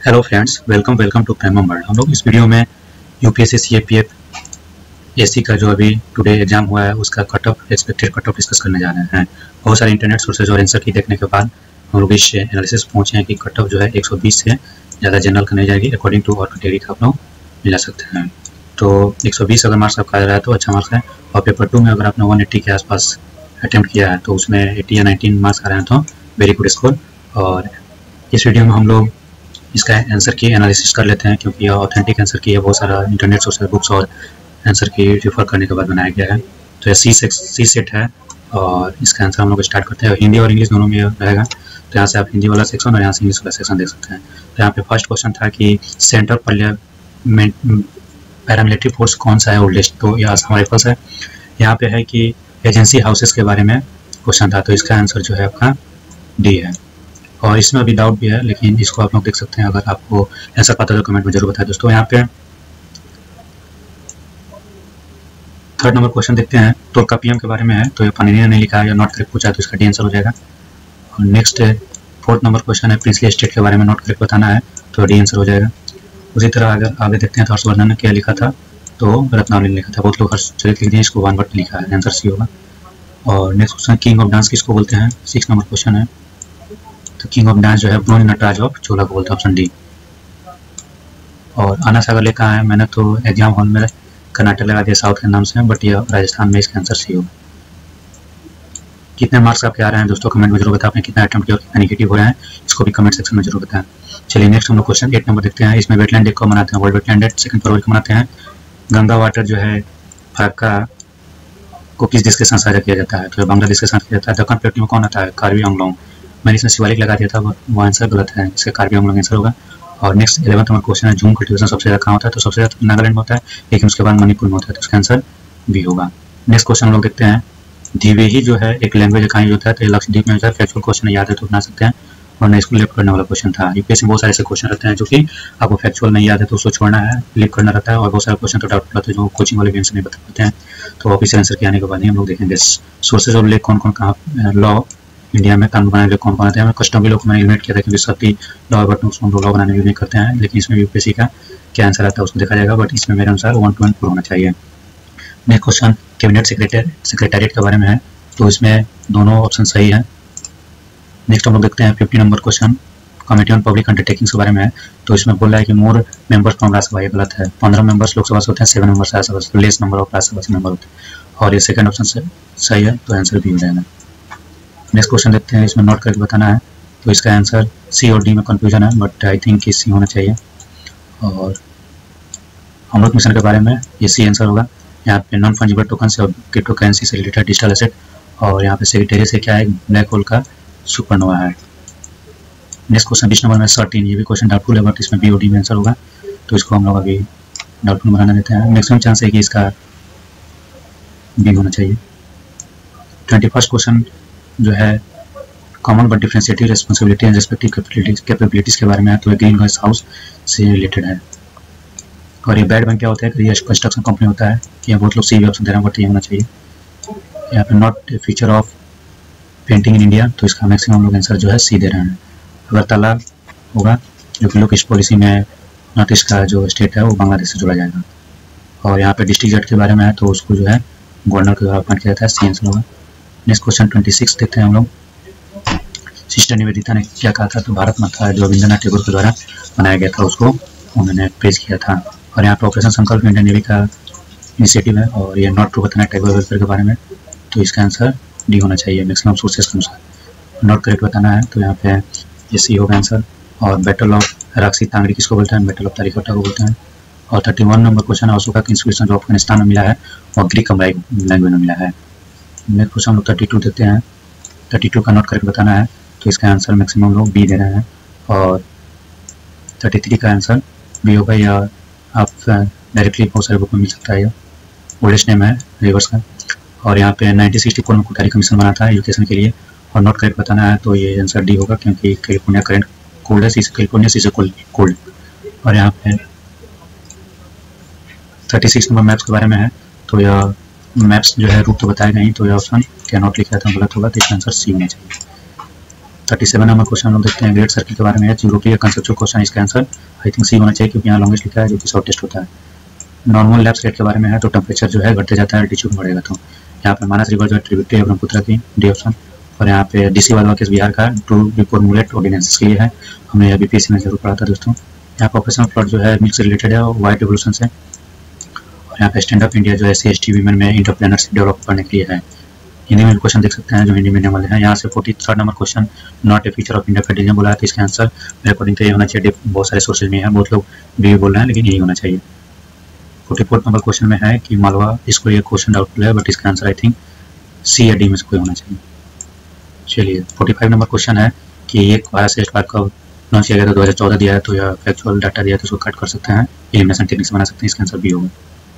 Hello friends, welcome to Primum World. हम लोग इस वीडियो में यूपीएससी सीएपीएफ एससी का जो अभी टुडे एग्जाम हुआ है उसका cut off expected cut off discuss करने जा रहे हैं। बहुत सारे इंटरनेट सोर्सेज और आंसर की देखने के बाद हम लोग इस एनालिसिस पहुंचे हैं कि कट ऑफ जो है 120 से ज़्यादा जनरल का नहीं जाएगी। अकॉर्डिंग टू और कैटेगरी का आप लोग मिला सकते हैं। तो 120 अगर मार्क्स आपका आ रहा है तो अच्छा मार्क्स है, और पेपर 2 में अगर आपने 180 के आसपास अटैम्प्ट किया है तो उसमें 80 या 19 मार्क्स आ रहे हैं तो वेरी गुड स्कोर। और इस वीडियो में हम लोग इसका आंसर की एनालिसिस कर लेते हैं, क्योंकि यह ऑथेंटिक आंसर की है। बहुत सारा इंटरनेट सोर्सेज बुक्स और आंसर की रिफर करने के बाद बनाया गया है। तो यह सी सेट है और इसका आंसर हम लोग स्टार्ट करते हैं। हिंदी और इंग्लिश दोनों में रहेगा, तो यहाँ से आप हिंदी वाला सेक्शन और यहाँ से इंग्लिश वाला सेक्शन देख सकते हैं। तो यहाँ पे फर्स्ट क्वेश्चन था कि सेंट्रल पैरामिलिट्री फोर्स कौन सा है ओल्डेस्ट, तो यह असम राइफल्स है। यहाँ पे है कि एजेंसी हाउसेस के बारे में क्वेश्चन था, तो इसका आंसर जो है आपका डी है। और इसमें अभी डाउट भी है, लेकिन इसको आप लोग देख सकते हैं। अगर आपको आंसर पता है तो कमेंट में जरूर बताएं दोस्तों। यहाँ पे थर्ड नंबर क्वेश्चन देखते हैं। तो पीएम के बारे में है, तो ये पानिनिया ने लिखा है या नॉट करेक्ट पूछा है, तो इसका डी आंसर हो जाएगा। और नेक्स्ट फोर्थ नंबर क्वेश्चन है प्रिंसली स्टेट के बारे में नॉट करेक्ट बताना है, तो डी आंसर हो जाएगा। उसी तरह अगर आगे देखते हैं तो हर्षवर्धन ने क्या लिखा था, तो रत्नावली ने लिखा था। बहुत लोग हर्षचरित लिख दिए, इसको वन वर्ड लिखा है, आंसर सी होगा। और next question king of dance किसको बोलते हैं, 6 नंबर क्वेश्चन है। तो किंग ऑफ डांस जो है ब्रोनी नटराज ऑफ चोला को बोलते हैं, ऑप्शन डी। और आना सागर लिखा है, मैंने तो एग्जाम हॉल में कर्नाटक लगा दिया साउथ के नाम से, बट यह राजस्थान में इसका आंसर सी होगा। कितने मार्क्स आपके आ रहे हैं दोस्तों कमेंट में जरूर बताएं। आपने कितना अटेम्प्ट किया और कितना नेगेटिव हो रहा है, इसको भी कमेंट सेक्शन में जरूर बताएं। चलिए नेक्स्ट हम लोग क्वेश्चन 8 नंबर देखते हैं। इसमें वेटलैंड डे को मनाते हैं, वर्ल्ड वेटलैंड डे 2 फरवरी को मनाते हैं। गंगा वाटर जो है फरक्का को किस देश के साथ साझा किया जाता है, तो बांग्लादेश के साथ किया जाता है। दक्कन प्लेटू में कौन आता है, कार्बी आंगलोंग। मैंने इसमें शिवालिक लगा दिया था, वो आंसर गलत है, इसका कार्बी आंगलोंग आंसर होगा। और नेक्स्ट 11th नंबर क्वेश्चन है झूम कल्टीवेशन सबसे ज़्यादा कहाँ होता है, तो सबसे ज़्यादा नागालैंड में होता है, लेकिन उसके बाद मणिपुर में होता है, तो इसका आंसर बी होगा। नेक्स्ट क्वेश्चन हम लोग देखते हैं। द्विवेही जो है एक लैंग्वेज कहाँ यूज होता है, तो ये लक्षद्वीप में होता है। फैक्चुअल क्वेश्चन याद है तो बना सकते हैं, और नेक्स्ट को लेफ्ट करने वाला क्वेश्चन था। यूपीएससी में बहुत सारे ऐसे क्वेश्चन रहते हैं जो कि आपको फैक्चुअल नहीं याद है तो उसको छोड़ना है, लिख करना रहता है। और बहुत सारे क्वेश्चन तो डाउट रहते हैं जो कोचिंग वाले भी आंसर नहीं बता पाते हैं, तो ऑफिशियल आंसर के आने के बाद ही हम लोग देखेंगे। सोर्सेज और लेख कौन कौन कहाँ, लॉ इंडिया में कानून बनाने के कौन कौन आते हैं। कस्टम भी लोग मैंने एलिमिनेट किया था, क्योंकि सभी लॉ बट उसको हम लोग लॉ बनाने में नहीं करते हैं, लेकिन इसमें यूपीएससी का क्या आंसर आता है उसको देखा जाएगा। बट इसमें मेरे अनुसार 1 to 1 होना चाहिए। नेक्स्ट क्वेश्चन कैबिनेट सेक्रेटेरिएट के बारे में है, तो इसमें दोनों ऑप्शन सही है। नेक्स्ट हम लोग देखते हैं 50 number question committee on public undertakings के बारे में है, तो इसमें बोल रहा है कि मोर मेंबर्स फ्रॉम राज्यसभा, ये गलत है। 15 मेंबर्स लोकसभा से होते हैं, 7 मेंबर्स राज्यसभा से, लेस नंबर ऑफ राज्यसभा से मेंबर होते हैं, और ये सेकंड ऑप्शन से सही है, तो आंसर भी हो जाएगा। नेक्स्ट क्वेश्चन देखते हैं, इसमें नोट करके बताना है, तो इसका आंसर सी और डी में कंफ्यूजन है, बट आई थिंक कि सी होना चाहिए। और अमृत मिशन के बारे में ये सी आंसर होगा। यहाँ पे नॉन फंजिबल टोकन से और क्रिप्टो करेंसी से रिलेटेड डिजिटल एसेट, और यहाँ पे सेक्रेटेरिएट से क्या है, ब्लैक होल का सुपरनोवा है। नेक्स्ट क्वेश्चन 20 नंबर में 13, ये भी क्वेश्चन डाउटफुल है, बट इसमें बी और डी में आंसर होगा, तो इसको हम लोग अभी डाउटफुल बनाने देते हैं। मैक्सिमम चांस है कि इसका बी होना चाहिए। 21st क्वेश्चन जो है common but differentiated responsibility and respective capabilities के बारे में है, तो ग्रीन हाउस से रिलेटेड है। और ये बैड बैंक क्या होता है, कि ये कंस्ट्रक्शन कंपनी होता है। ये बहुत लोग सी भी ऑप्शन दे रहे हैं, बट ये होना चाहिए। यहाँ पे not feature of painting in India, तो इसका मैक्सिमम लोग आंसर जो है सी दे रहे हैं। अगरतला होगा, जो कि लोग इस पॉलिसी में नॉर्थ ईस्ट का जो स्टेट है वो बांग्लादेश से जुड़ा जाएगा। और यहाँ पे डिस्ट्रिक्ट जज के बारे में है, तो उसको जो है गवर्नर के द्वारा अपॉइंट किया जाता है, सी आंसर होगा। नेक्स्ट क्वेश्चन 26 देखते हैं हम लोग। सिस्टर निवेदिता ने क्या कहा था, तो भारत माता जो रविंद्रनाथ टैगोर के द्वारा बनाया गया था उसको उन्होंने प्रेज किया था। और यहाँ पे ऑपरेशन संकल्प इंडियन नेवी का इनिशिएटिव है, और ये नॉट ट्रू बताना है टैगोर वेलफेयर के बारे में, तो इसका आंसर डी होना चाहिए मैक्सिमम सोर्सेस के अनुसार। नॉट करेक्ट बताना है, तो यहाँ पे ये सी होगा आंसर। और बैटल ऑफ राक्सी तांगड़ी किसको बोलते हैं, बैटल ऑफ तारिकोटा को बोलते हैं। और 31 नंबर क्वेश्चन अशोका का इंस्पिरेशन जो अफगानिस्तान में मिला है और ग्रीक लैंग्वेज में मिला है। नेक्स्ट क्वेश्चन हम लोग 32 देखते हैं। 32 का नॉट करेक्ट बताना है, तो इसका आंसर मैक्सिमम लोग बी दे रहे हैं। और 33 का आंसर बी होगा, या आप डायरेक्टली बहुत सारे बुक में मिल सकता है। ये ओल्डेस्ट नेम है रिवर्स का। और यहाँ पे 1964 में कोठारी कमीशन बना था एजुकेशन के लिए। और नॉट करेक्ट बताना है, तो ये आंसर डी होगा, क्योंकि कैलिफोर्निया करंट कोल्ड है, कैलिफोर्निया से कोल्ड। और यहाँ पे 36 नंबर मैप्स के बारे में है, तो यह मैप्स जो है रूट तो बताए नहीं, तो यह ऑप्शन क्या नॉट लिखा था गलत होगा, तो इसका आंसर सी होना चाहिए। 37 नंबर क्वेश्चन हम लोग देखते हैं ग्रेट सर्किल के बारे में है। यूरोपीय कंसेप्चुअल क्वेश्चन, इसका आंसर आई थिंक सी होना चाहिए क्योंकि यहाँ लॉन्गेस्ट लिखा है जो कि शॉर्टेस्ट होता है। नॉर्मल लैप्स रेट के बारे में है, तो टेम्परेचर जो है घटते जाता है, एल्टीट्यूड बढ़ेगा। तो यहाँ पे मानस रिवर जो है ट्रिब्यूटरी है ब्रह्मपुत्र की, डी ऑप्शन। और यहाँ पे डीसी वाला केस बिहार का टू रिफॉर्मुलेट ऑर्डिनेंस के लिए है, हमने अभी बीपीएससी में जरूर पढ़ा था दोस्तों। यहाँ पे ऑपरेशनल प्लॉट जो है मिल्क से रिलेटेड है और वाइट रिवोल्यूशन से। और यहाँ पे स्टैंड अप इंडिया जो है SC/ST वीमेन में इंटरप्रेन्योरशिप डेवलप करने के लिए है। हिंदी में क्वेश्चन देख सकते हैं जो हिंदी मीडियम वाले हैं। यहाँ से 43rd number question not a feature of India federalism बोला है, तो इसका आंसर मेरे अकॉर्डिंग तो ये होना चाहिए। बहुत सारे सोर्सेज में है, बहुत लोग भी बोल रहे हैं, लेकिन यही होना चाहिए। 44th नंबर क्वेश्चन में है कि मालवा, इसको ये क्वेश्चन डाउटफुल है, बट इसका आंसर आई थिंक सी या डी में से कोई होना चाहिए। चलिए 45 नंबर क्वेश्चन है कि एक भारत श्रेष्ठ भारत कब लॉन्च किया गया था, 2014 दिया है, तो यह फैक्चुअल डाटा दिया है, तो इसको कट कर सकते हैं, एलिमिनेशन टेक्निक से बना सकते हैं, इसका आंसर बी होगा।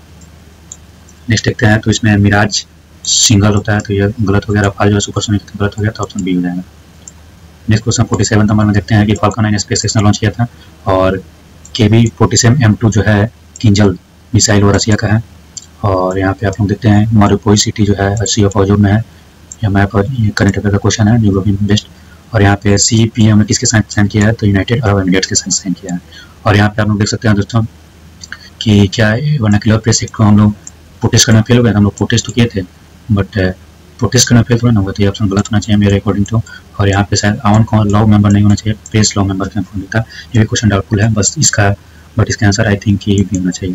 नेक्स्ट देखते हैं, तो इसमें मिराज सिंगल होता है, तो यह गलत हो गया। रफाल जो है सुपरसोनिक गलत हो गया, तो ऑप्शन बी हो जाएगा। नेक्स्ट क्वेश्चन 47 नंबर में देखते हैं कि फाल्कन 9 स्पेस सेक्शन लॉन्च किया था, और KB-47M2 जो है किंजल मिसाइल वो रसिया का है। और यहाँ पे आप लोग देखते हैं मारुपोई सिटी जो है सी ऑफ ऑजोर में है। यह मैप और ये करंट अफेयर का क्वेश्चन है, यूरोपियन बेस्ड। और यहाँ पे CPM किसके साथ साइन किया है, तो यूनाइटेड अरब एमिरेट्स के साथ साइन किया है। और यहाँ पे आप लोग देख सकते हैं दोस्तों कि क्या वर्नाक्युलर प्रेस एक्ट को हम लोग प्रोटेस्ट करना फेल हो गया था। हम लोग प्रोटेस्ट तो किए थे, बट प्रोटेस्ट करना फेल थोड़ा ना हुआ, तो ये ऑप्शन गलत होना चाहिए मेरे अकॉर्डिंग तो। और यहाँ पे शायद आवन को लॉ मेंबर नहीं होना चाहिए, प्रेस लॉ मेंबर का फॉर्म था। ये भी क्वेश्चन डाउटफुल है बस इसका, बट इसका आंसर आई थिंक ये भी होना चाहिए।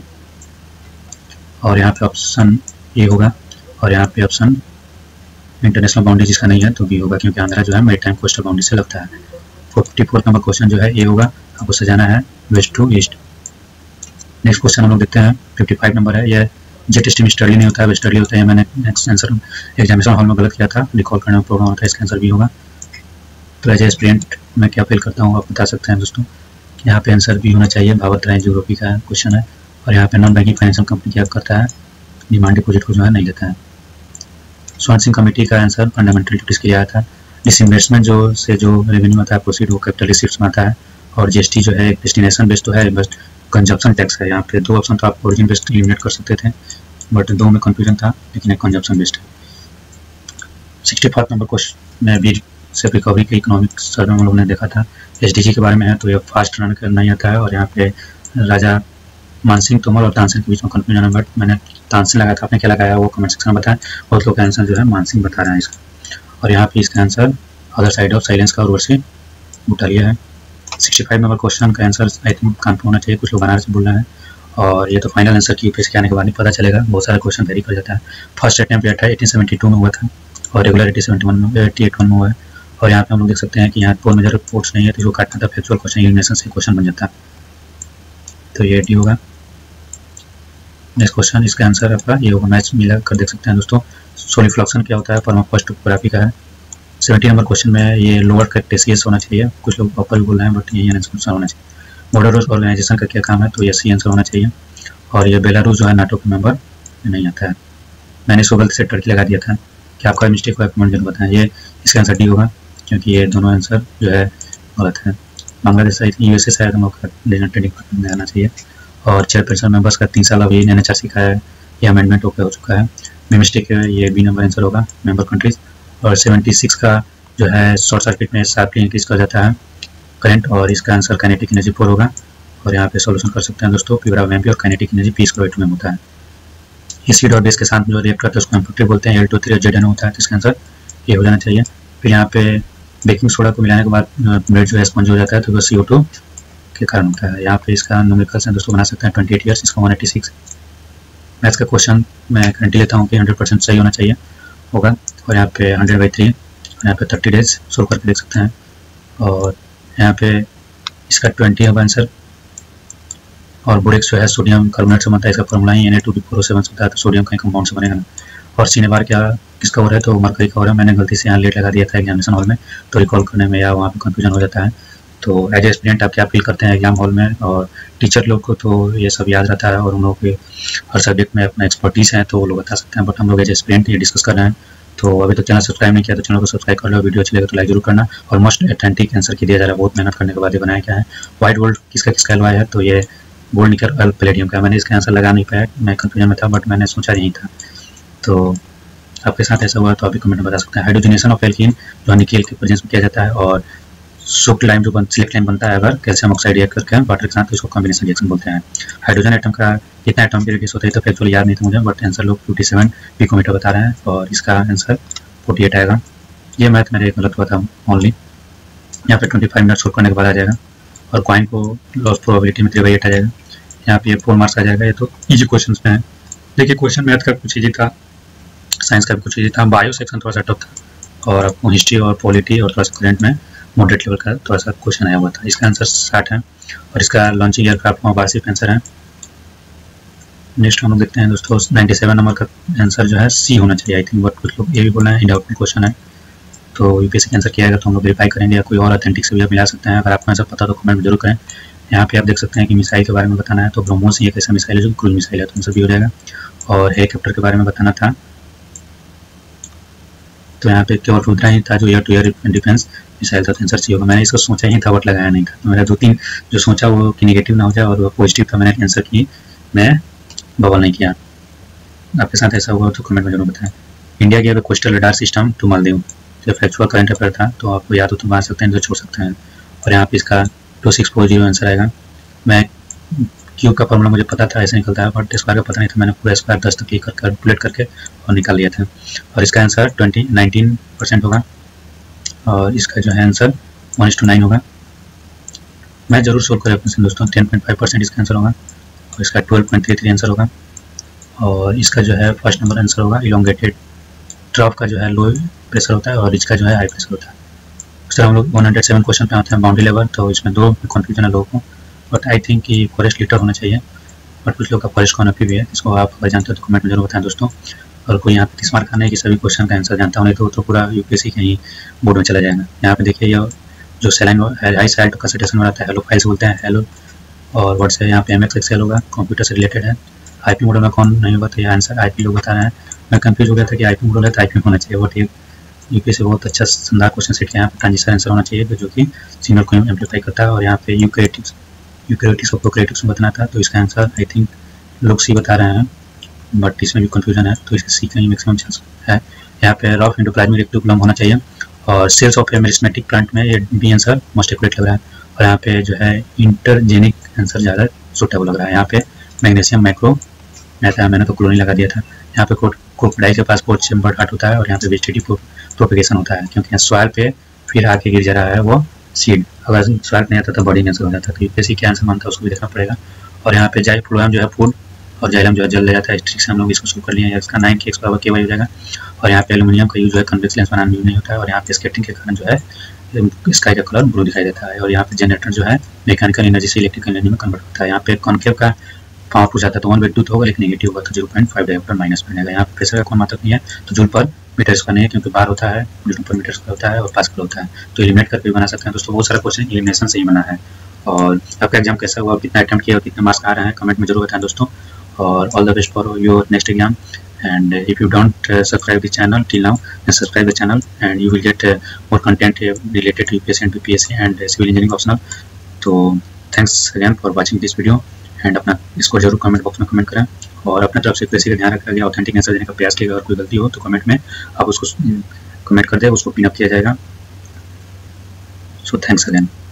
और यहाँ पे ऑप्शन ए होगा। और यहाँ पे ऑप्शन इंटरनेशनल बाउंड्री जिसका नहीं है तो बी होगा, क्योंकि आंध्रा जो है मैरीटाइम कोस्टल बाउंड्री से लगता है। 44th नंबर क्वेश्चन जो है ए होगा, आपको सजाना है west to east. Next question हम लोग देखते हैं 55 नंबर है, यह जेट स्ट्रीम स्टडली नहीं होता है, वेस्टर्ली होता है। मैंने नेक्स्ट आंसर एग्जामिनेशन हॉल में गलत किया था, रिकॉल करने में प्रॉब्लम होता है, इसका आंसर भी होगा। तो एज ए स्टूडेंट मैं क्या फील करता हूँ आप बता सकते हैं दोस्तों। यहाँ पे आंसर भी होना चाहिए, भावत राय यूरोपी का क्वेश्चन है। और यहाँ पे नॉन बैंकिंग फाइनेंशियल कंपनी क्या करता है, डिमांड डिपोजिट को जो है नहीं लेता है। स्वर्ण सिंह कमेटी का आंसर फंडामेंटल ड्यूटीज के लिए आया था। डिसइन्वेस्टमेंट जो से जो रेवेन्यू आता है प्रोसीड वो कैपिटल रिसीट्स में आता है। और GST जो है डेस्टिनेशन बेस्ड तो है, बस कंजप्शन टैक्स है। यहाँ पे दो ऑप्शन तो आप ओरिजिन बेस्ड एलिमिनेट कर सकते थे, बट दो में कंफ्यूजन था, लेकिन एक कंजप्शन बेस्ड है। 64th नंबर क्वेश्चन में भी से रिकवरी के इकोनॉमिक सर्वे हम लोगों ने देखा था, SDG के बारे में है, तो ये फास्ट रन करना ही आता है। और यहाँ पे राजा मानसिंह तोमर और तानसेन के बीच में कंफ्यूजन है, बट मैंने तानसेन लगाया था, आपने क्या लगाया वो कमेंट सेक्शन में बताएं। बहुत लोग का आंसर जो है मानसिंह बता रहे हैं इसका। और यहाँ पे इसका answer other side of silence का उर्वशी बुटालिया है। 65 नंबर क्वेश्चन का आंसर आई थिंक कानपुर होना चाहिए, कुछ लोग बनारस से बोल रहे हैं। और ये तो फाइनल आंसर की यूपीएससी के आने के बाद नहीं पता चलेगा, बहुत सारा क्वेश्चन वेरी कर जाता है। फर्स्ट अटैम्प्ट 1872 में हुआ था और रेगुलर 88 में हुआ है। और यहाँ पे हम लोग देख सकते हैं कि यहाँ पोल मेजर रिपोर्ट्स नहीं है, तो जो काटना था फैक्चुअल क्वेश्चन एलिमिनेशन से क्वेश्चन बन जाता है, तो ये डी होगा। नेक्स्ट क्वेश्चन इसका आंसर आपका ये होगा, मैच मिला कर देख सकते हैं दोस्तों। सोलिफ्लक्शन क्या होता है, परमाफ्रॉस्ट टोपोग्राफी का है। 70 नंबर क्वेश्चन में ये लोअर कैटेसियस होना चाहिए, कुछ लोग अपर भी बोल रहे हैं, बट ये आंसर होना चाहिए। बॉर्डर ऑर्गेनाइजेशन का क्या काम है, तो ये सी आंसर होना चाहिए। और ये बेलारूस जो है नाटो का मेंबर नहीं आता है। मैंने इसको गलती से टर्की लगा दिया था, क्या आपका मिस्टेक हुआ कमेंट जरूर बताएं। ये इसका आंसर डी होगा, क्योंकि ये दोनों आंसर जो है गलत है। बांग्लादेश USA शायद हम लोग का ट्रेनिंग में आना चाहिए। और चेयरपर्सन मेंबर्स का 3 साल अभी NHRC का है, ये अमेंडमेंट हो चुका है। मे मिस्टेक है, ये बी नंबर आंसर होगा मेंबर कंट्रीज। और 76 का जो है शॉर्ट सर्किट में शार्पली इंक्रीज कर जाता है करंट, और इसका आंसर काइनेटिक एनर्जी 4 होगा। और यहाँ पे सॉल्यूशन कर सकते हैं दोस्तों, P बराबर MP और काइनेटिक एनर्जी P² में होता है। एसिड और बेस के साथ जो रिएक्ट करते हैं उसको एम्फोटेट बोलते हैं, L2 ZN होता है, तो इसका आंसर ये हो जाना चाहिए। फिर यहाँ पे बेकिंग सोडा को मिलाने के बाद ब्रेड जो है स्पंज हो जाता है, तो वो CO2 के कारण होता है। यहाँ पे इसका न्यूमेरिकल्स दोस्तों बना सकते हैं 28 ईयर्स, इसका 186। मैथ्स का क्वेश्चन मैं गारंटी लेता हूँ कि 100% सही होना चाहिए होगा। और यहाँ पे 100/3 और यहाँ पे 30 डेज सोल्व करके देख सकते हैं। और यहाँ पे इसका 20 होगा आंसर। और बोरेक्स जो है सोडियम कार्बोनेट से बनता है, इसका फॉर्मूला ही Na2O7 होता है, तो सोडियम का कंपाउंड से बनेगा ना। और सिनेबार क्या किसका हो रहा है, तो मरकरी का हो रहा है। मैंने गलती से यहाँ लेट लगा दिया था एग्जामिनेशन हॉल में, तो रिकॉल करने में या वहाँ पे कंफ्यूजन हो जाता है। तो एज ए स्टूडेंट आप क्या फील करते हैं एग्जाम हॉल में, और टीचर लोग को तो ये सब याद रहता है और उन लोगों के हर सब्जेक्ट में अपना एक्सपर्टीज है, तो वो लोग बता सकते हैं। बट हम लोग एज ए स्टूडेंट ये डिस्कस कर रहे हैं। तो अभी तक चैनल सब्सक्राइब नहीं किया तो चैनल को सब्सक्राइब कर लो, वीडियो अच्छी लगे तो लाइक जरूर करना। और मोस्ट अथेंटिक आंसर की दिया जा रहा है, बहुत मेहनत करने के बाद ये बनाया क्या है। व्हाइट गोल्ड किसका किसका एलवाई है, तो ये गोल्ड निकल और प्लेटियम का। मैंने इसका आंसर लगा नहीं पाया, मैं कंफ्यूजन में था, बट मैंने सोचा नहीं था। तो आपके साथ ऐसा हुआ तो आप भी कमेंट में बता सकते हैं। हाइड्रोजनेशन ऑफ एल्कीन जो निकेल के प्रेजेंस में किया जाता है, और सोक्ड लाइम जो सिलेक्ट लाइम बनता है अगर कैल्शियम ऑक्साइड रिएक्ट करके वाटर के साथ, तो इसको कॉम्बिनेशन रिएक्शन बोलते हैं। हाइड्रोजन एटम का कितना एटॉमिक रेडियस होता है तो एक्चुअली याद नहीं था मुझे, बट आंसर लोग 57 पिकोमीटर बता रहे हैं और इसका आंसर 48 आएगा। ये मैथ मेरे गलत हुआ था ओनली, यहाँ पे 25 मिनट शॉर्ट करने के बाद आ जाएगा, और कॉइन को लॉस प्रोबेबिलिटी में 3/8 आ जाएगा। यहाँ पे 4 मार्क्स आ जाएगा। ये तो इजी क्वेश्चन में है। देखिए क्वेश्चन मैथ का कुछ इजी था, साइंस का भी कुछ इजी था, बायो सेक्शन थोड़ा सा टफ था, और आपको हिस्ट्री और पॉलिटी और थोड़ा सा करंट में मॉडरेट लेवल का थोड़ा सा क्वेश्चन आया हुआ था। इसका आंसर 60 है, और इसका लॉन्चिंग एयरक्राफ्ट में 82 आंसर है। नेक्स्ट हम लोग देखते हैं दोस्तों, 97 नंबर का आंसर जो है सी होना चाहिए आई थिंक, बट कुछ लोग ये भी बोल रहे हैं डाउटफुल क्वेश्चन है, तो यूपीएससी का आंसर किया जाएगा तो हम लोग वेरीफाई करेंगे, या कोई और ऑथेंटिक से भी आप मिला सकते हैं। अगर आपको आंसर पता तो कमेंट में जरूर करें। यहाँ पे आप देख सकते हैं कि मिसाइल के बारे में बताना है, तो ब्रह्मोस ये कैसा मिसाइल है जो क्रूज मिसाइल है, तो आंसर भी हो जाएगा। और हेलीकॉप्टर के बारे में बताना था, तो यहाँ पे केवल रुद्रा ही था जो air to air defence missile था, तो आंसर सी होगा। मैंने इसको सोचा ही था बट लगाया नहीं था, तो मेरा 2-3 जो सोचा वो कि नेगेटिव ना हो जाए और वो पॉजिटिव था, मैंने आंसर की मैं बबल नहीं किया। आपके साथ ऐसा हुआ तो कमेंट में जरूर बताएं। इंडिया की अगर coastal radar system to Maldives, जो फैक्चुअल करंट अफेयर था, तो आपको याद हो तो बना सकते हैं, तो छोड़ सकते हैं। और यहाँ पे इसका 2640 आंसर आएगा। मैं क्यू का फॉर्मूला मुझे पता था ऐसे निकलता है, बट स्क्वायर का पता नहीं था, मैंने पूरा स्क्वायर 10 तक कैलकुलेट करके और निकाल लिया था। और इसका आंसर 19% होगा, और इसका जो है आंसर 1:9 होगा। मैं जरूर सोल्व करें अपने दोस्तों। 10.5% इसका आंसर होगा, और इसका 12.33 आंसर होगा, और इसका जो है फर्स्ट नंबर आंसर होगा इलोंगेटेड ट्रफ का जो है लो प्रेशर होता है, और इसका जो है हाई प्रेशर होता है। उस तरह हम लोग 107 क्वेश्चन पे आते हैं बाउंड्री लेवल, तो इसमें 2 कन्फ्यूजन है लोगों को, बट आई थिंक कि फॉरेस्ट लीटर होना चाहिए, बट कुछ लोग का फॉरेस्ट कॉनफी भी है। इसको आप अगर जानते हो तो कमेंट में जरूर बताएं दोस्तों। और कोई यहाँ पे 30 मार्क का नहीं कि सभी क्वेश्चन का आंसर जानता हो, नहीं तो पूरा यूपीएससी के ही बोर्ड में चला जाएगा। यहाँ पे देखिए ये जो सेलाइन हाई साइड कंसल्टेशन में आता है, हेलो फाइल्स बोलते हैं, हेलो और वर्ड से यहाँ पे MX एक्सेल होगा, कंप्यूटर से रिलेटेड है। IP मॉडल में कौन नहीं होगा, तो ये आंसर IP लोग बता रहे हैं। मैं कंफ्यूज हो गया था कि IP मॉडल है तो IP होना चाहिए, बट ये यूपीएससी बहुत अच्छा शानदार क्वेश्चन सेट किया है। यहाँ पे ट्रांजिशन आंसर होना चाहिए जो कि सिग्नल को एम्पलीफाई करता है, और यहाँ पे यूकैरियोटिक्स और प्रोकैरियोटिक्स में बताना था, तो इसका आंसर आई थिंक लोग सी बता रहे हैं, बट इसमें भी कंफ्यूजन है, तो इसका सी का ही मैक्सिमम चांस है। यहाँ पे रफ एंडोप्लाज्मिक रेक्टिकुलम होना चाहिए, और cells of a meristematic plant में ये बी आंसर मोस्ट एक्यूरेट लग रहा है। और यहाँ पे जो है इंटरजेनिक आंसर ज़्यादा सुटेबल लग रहा है। यहाँ पे मैग्नीशियम माइक्रो मैंने तो क्लोरीन लगा दिया था। यहाँ पे क्रोकोडाइल के पास पोर्ट चेम्बर्ड हार्ट होता है, और यहाँ पे वेजिटेटिव प्रोपेगेशन होता है, क्योंकि सॉइल पे फिर आके गिर जा रहा है वो सीड। अगर सॉइल नहीं आता तो बॉडी आंसर हो जाता है, तो यूपीएससी क्या आंसर मानता है उसको भी देखना पड़ेगा। और यहाँ पे जाइफ्लोएम जो है फूड, और जाइलम जो है जल ले जाता है। स्ट्रिक से हम लोग इसको शुरू कर लिए हैं, इसका 9 के x पावर k हो जाएगा। और यहाँ पे एल्यूमिनियम का यूज जो है कन्वेक्स लेंस बनाने में यूज नहीं होता है, और यहाँ पे स्केटिंग के कारण जो है स्काई का कलर ब्लू दिखाई देता है। और यहाँ पे जनरेटर जो है मैकेनिकल एनर्जी से इलेक्ट्रिकल एनर्जी में कन्वर्ट होता है। यहाँ पे कॉन्केव का पावर पूछा था तो 1/2 होगा, लेकिन नेगेटिव होगा तो 0.5 डायोप्टर माइनस बनेगा। यहाँ पे प्रेशर का कोई मात्रक नहीं है, तो जूल पर मीटर स्क्वायर नहीं है, क्योंकि बार होता है, न्यूटन पर मीटर स्क्वायर होता है, और पास्कल होता है, तो एलिमिनेट करके भी बना सकते हैं दोस्तों। बहुत सारा क्वेश्चन एलिमिनेशन से ही बना है। और आपका एग्जाम कैसा हुआ, कितना अटेम्प्ट किया और कितने मार्क्स आ रहे हैं, कमेंट में जरूर बताएं दोस्तों। और all the best for your next exam, and if you don't subscribe the channel till now, then subscribe the channel and you will get more content related to UPSC and BPSC and civil engineering optional. तो thanks again for watching this video, and अपना इसको जरूर comment box में comment करें, और अपने तरफ से किसी का ध्यान रखा गया, ऑथेंटिक आंसर देने का प्रयास किया। अगर कोई गलती हो तो कमेंट में आप उसको कमेंट कर दे, उसको पिन अप किया जाएगा। So thanks again.